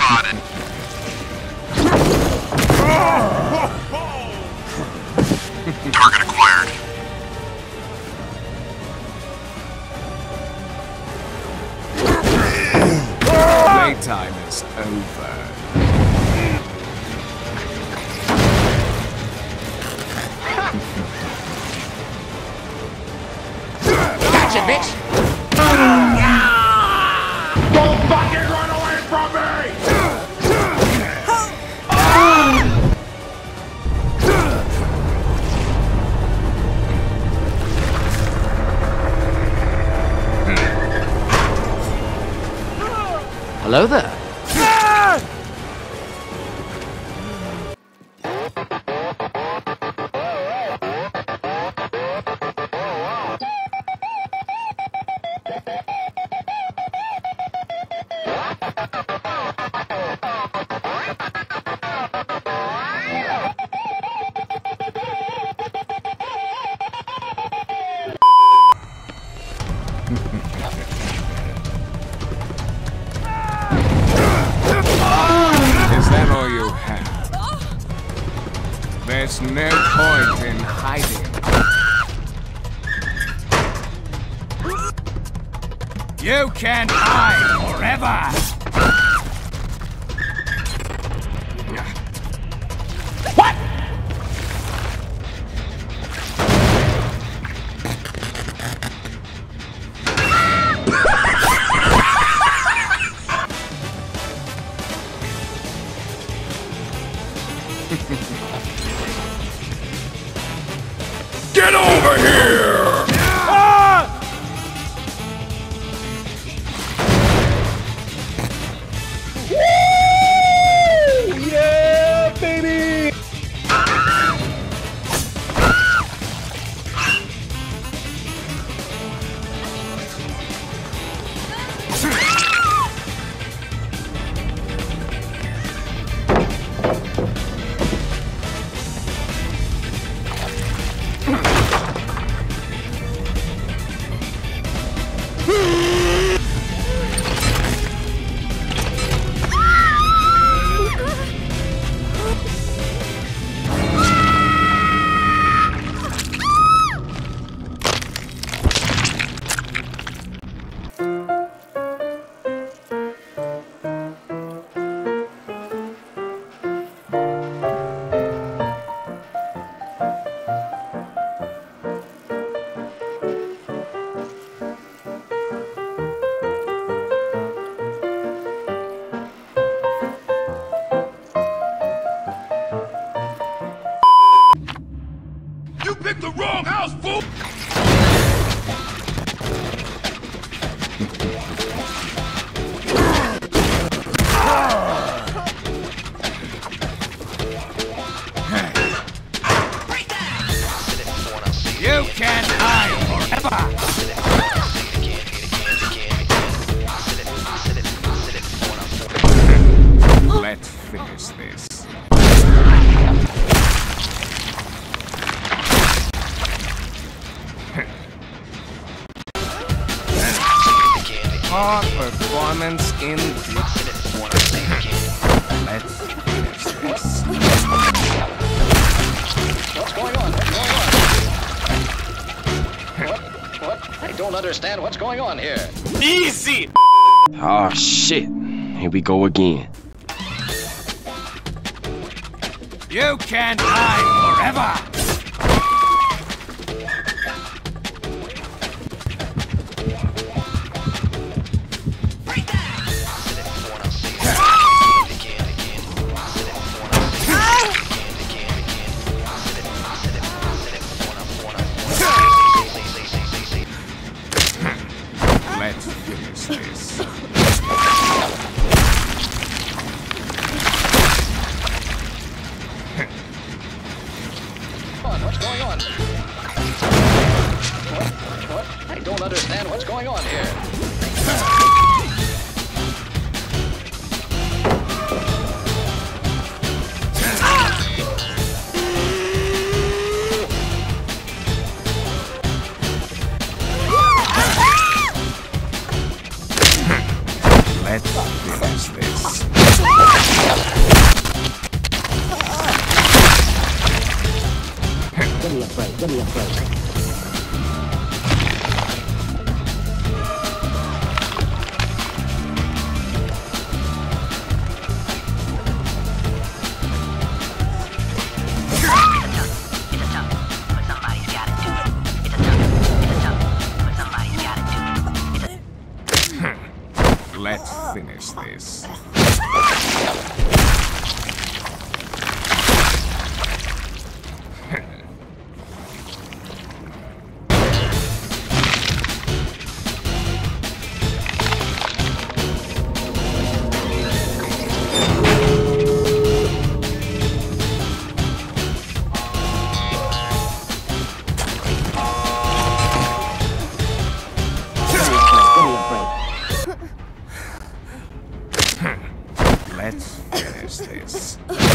spotted. Target acquired. Playtime is over. Gotcha, bitch! Don't fucking run away from me! Hello there. Is that all you have? There's no point in hiding. You can't hide forever! What? Get over here! Yeah, baby! You picked the wrong house, fool! You can't hide forever! Let's finish this. Hard performance indeed. Let's finish this. What's going on? What's going on? What? I don't understand what's going on here. Easy! Oh shit. Here we go again. You can't hide forever! Let's finish this. What's going on? What? I don't understand what's going on here. Let's finish this. Don't be afraid. Don't be afraid. Let's finish this. Let's finish this.